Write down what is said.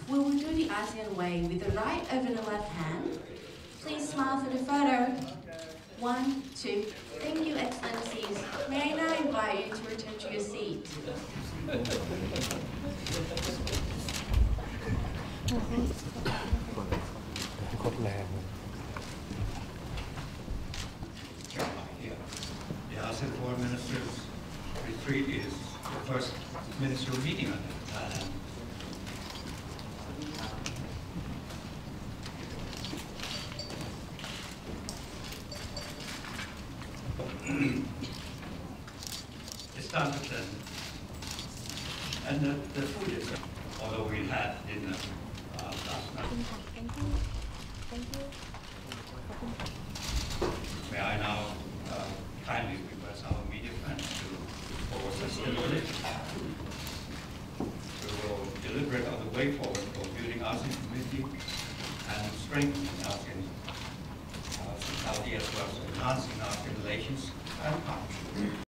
We will do the ASEAN way with the right over the left hand. Please smile for the photo. 1, 2. Thank you, Excellencies. May I now invite you to return to your seat. The ASEAN Foreign Ministers Retreat is the first ministerial meeting on Thailand. It started then, and the food is, although we had dinner last night. Thank you. May I now kindly request our media friends to forward us the village. We will deliberate on the way forward for building ASEAN community and strengthening ASEAN society as well as enhancing ASEAN relations and partnerships.